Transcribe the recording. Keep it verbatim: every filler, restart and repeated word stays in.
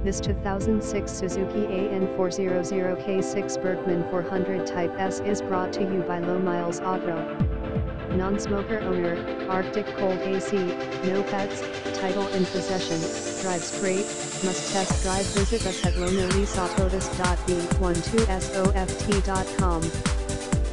This two thousand six Suzuki A N four hundred K six Burgman four hundred Type S is brought to you by Low Miles Auto. Non-smoker owner, Arctic cold A C, no pets, title in possession, drives great, must test drive. Visit us at low miles autos dot b one two soft dot com.